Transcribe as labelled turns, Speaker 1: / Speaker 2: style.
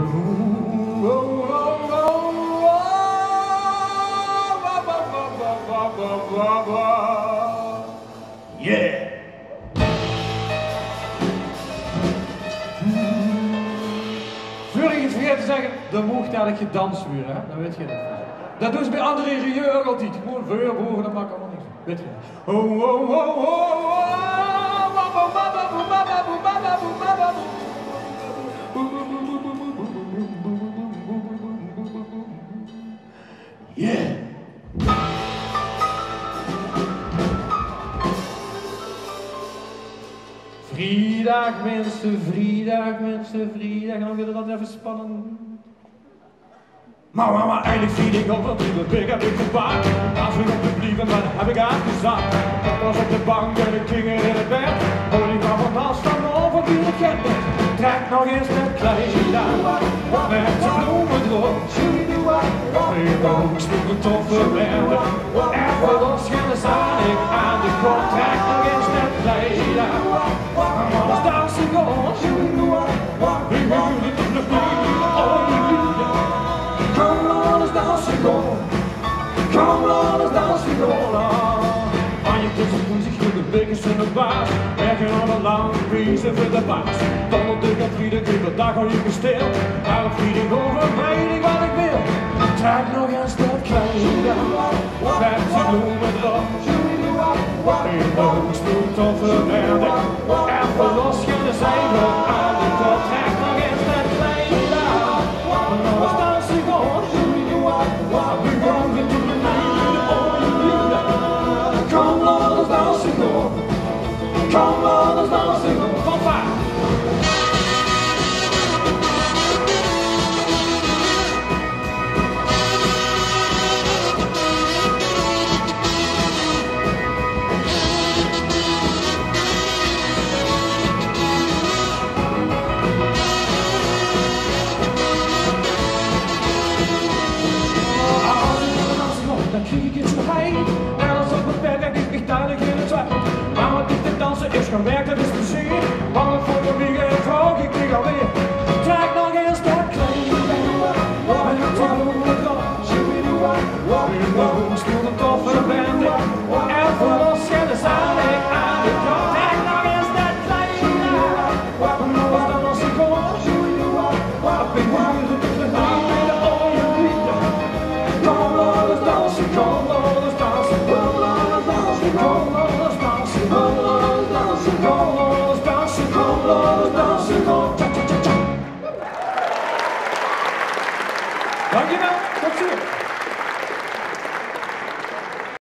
Speaker 1: Yeah! Voordat ik het vergeet te zeggen, er mocht eigenlijk gedanst worden, hè? Dan weet je dat. Dat doen ze bij andere regio ook altijd. Gewoon veel horen, dat maakt allemaal niks. Weet je dat? Oh, oh, oh, oh, oh. Yeah! Vrijdag mensen, vrijdag mensen, vrijdag. En dan willen we dat even spannen. Maar eigenlijk zie ik op wat ik heb ik gepaard. Als we op de blieven, maar heb ik uitgezakt. Dat was op de bank en de kingen in het bed. Oh, die kwam van afstand over wie ik ken. Trek nog eens het kleedje aan. Met de bloemen erop. In de hoek stond een toffe bende. En voor ons schillen sta ik aan de kop. Trek nog eens het kleedje aan. Maar als dansen gewoon. Ik wil het op de blieven. Oh, come on, let's dance and go. Come on, let's dance and go. Aan je tussen doen zich de bekers in de baas. Werken aan een lange prijzen voor de baas. Dan op de Frieden, de dag al je gesteeld. Maar op Frieden over weet ik wat ik wil. Trek nog eens dat kleedje aan. Met zijn bloemen erop. In de hoek stond toffe bende. En voor los gaan de zeilen aan de kop. Trek nog eens dat kleedje aan. Maar als dansen gewoon. Come on, let's dance and go. Come on, let's dance and go. Fanfare! Dan krijg ik iets voorbij. En als op mijn werk ik mich duidelijk in het zwart. Maar wat ik te dansen is gaan werken, dat is plezier. Bang voor de wiegen en vroeg, ik krijg alweer. Trek nog eens dat kleedje aan. Met een tafel erop. In de hoek stond een toffe bende. En voor ons schillen sta ik aan de kop. Trek nog eens dat kleedje aan. Maar als dan als ik kom. Op in huizen tot de naam bij de ooie liefde. Kom on, let's dance, come on, let's dance, come on, let's dance, come on, let's dance, come on, let's dance, come on, let's dance, come on, let's dance, come on. Cha cha cha cha. Dankjewel, tot ziens.